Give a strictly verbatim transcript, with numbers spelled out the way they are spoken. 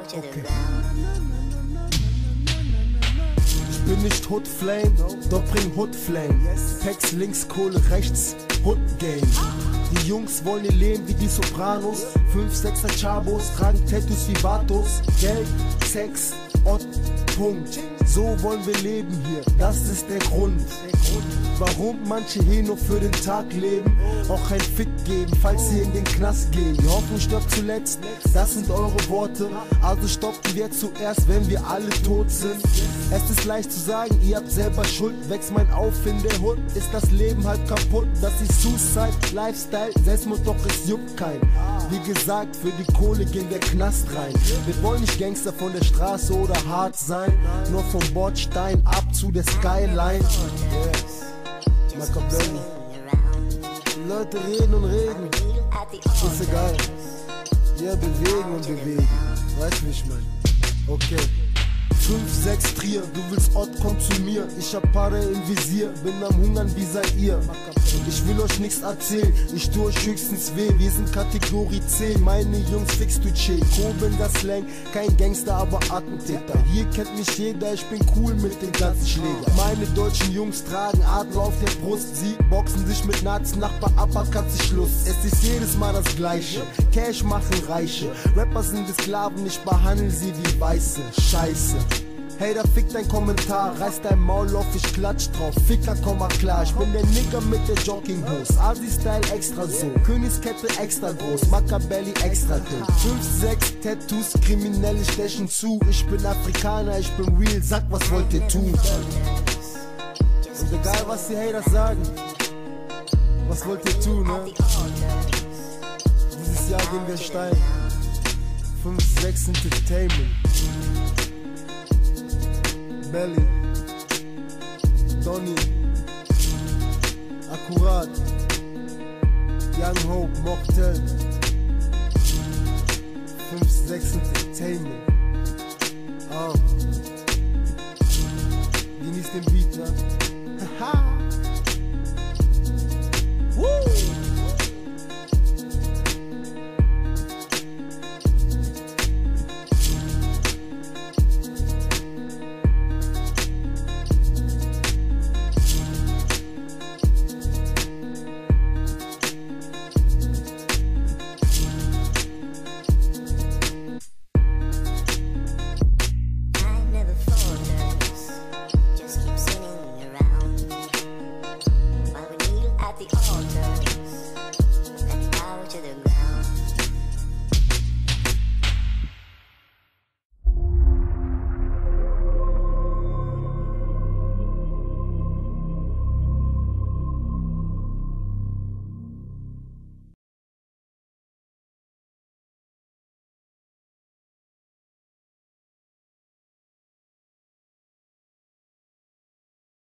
Okay. Ich bin nicht Hood Flame, doch bring Hood Flame. Packs links, Kohle rechts, Hood Game. Die Jungs wollen ihr Leben wie die Sopranos. fünf sechser Chabos, tragen Tattoos wie Vatos. Geld, Sex, Ort, Punkt. So wollen wir leben hier, das ist der Grund. Warum manche hier nur für den Tag leben, auch kein Fick geben, falls sie in den Knast gehen. Die Hoffnung stirbt zuletzt, das sind eure Worte. Also stoppen wir zuerst, wenn wir alle tot sind. Es ist leicht zu sagen, ihr habt selber Schuld. Wächst mein auf in der Hood, ist das Leben halt kaputt. Das ist Suicide, Lifestyle, Selbstmord, doch es juckt kein. Wie gesagt, für die Kohle gehen wir Knast rein. Wir wollen nicht Gangster von der Straße oder hart sein, nur vom Bordstein ab zu der Skyline. Yes. Machiavelli. Leute reden und reden, ist egal. Wir bewegen und bewegen. Weißt du, wie ich mein? Okay. fünf sechs Trier, du willst Ort, komm zu mir. Ich hab Paare im Visier, bin am Hungern wie seid ihr. Und ich will euch nichts erzählen, ich tu euch höchstens weh. Wir sind Kategorie zehn, meine Jungs fix du chill. Kobeln das Slang, kein Gangster, aber Attentäter. Hier kennt mich jeder, ich bin cool mit den ganzen Schläger. Meine deutschen Jungs tragen Adler auf der Brust. Sie boxen sich mit Nazis, Nachbar, Uppercut ist Schluss. Es ist jedes Mal das Gleiche, Cash machen Reiche. Rapper sind die Sklaven, ich behandle sie wie Weiße. Scheiße. Hey, da fick dein Kommentar, reiß dein Maul auf, ich klatsch drauf. Ficker, komm mal klar, ich bin der Nigger mit der Jogginghose. Asi-Style extra so, Königskette extra groß, Machiavelli extra dick. fünf sechs Tattoos, Kriminelle stechen zu. Ich bin Afrikaner, ich bin real, sag, was wollt ihr tun? Und egal, was die Haters sagen, was wollt ihr tun, ne? Dieses Jahr gehen wir steil. fünf sechs Entertainment. Belly, Donny, Akkurat, Young Hope, Mocktail, fünf sechs Entertainment. Oh. Genießt den Beat, ja?